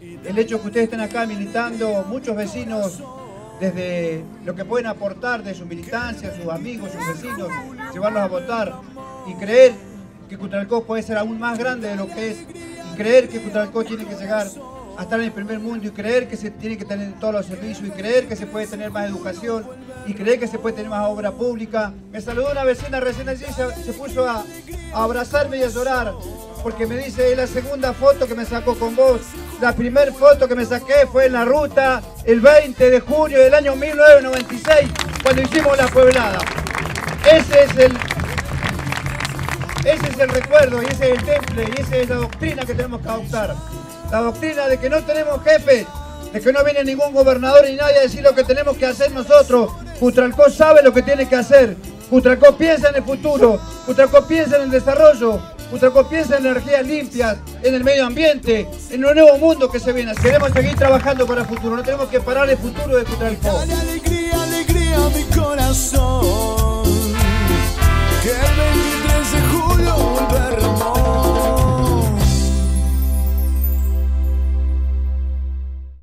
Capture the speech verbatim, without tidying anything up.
el hecho que ustedes estén acá militando, muchos vecinos, desde lo que pueden aportar de su militancia, sus amigos, sus vecinos, llevarlos a votar y creer que Cutralcó puede ser aún más grande de lo que es, y creer que Cutralcó tiene que llegar a estar en el primer mundo, y creer que se tiene que tener todos los servicios, y creer que se puede tener más educación, y creer que se puede tener más obra pública. Me saludó una vecina recién allí, se, se puso a, a abrazarme y a llorar, porque me dice, es la segunda foto que me sacó con vos. La primera foto que me saqué fue en la ruta el veinte de junio del año mil novecientos noventa y seis, cuando hicimos la pueblada. Ese es el, ese es el recuerdo, y ese es el temple, y esa es la doctrina que tenemos que adoptar. La doctrina de que no tenemos jefes, de que no viene ningún gobernador ni nadie a decir lo que tenemos que hacer nosotros. Cutralcó sabe lo que tiene que hacer. Cutralcó piensa en el futuro. Cutralcó piensa en el desarrollo. Cutralcó piensa en energías limpias, en el medio ambiente, en un nuevo mundo que se viene. Queremos seguir trabajando para el futuro. No tenemos que parar el futuro de Cutralcó. Dale alegría, alegría a mi corazón.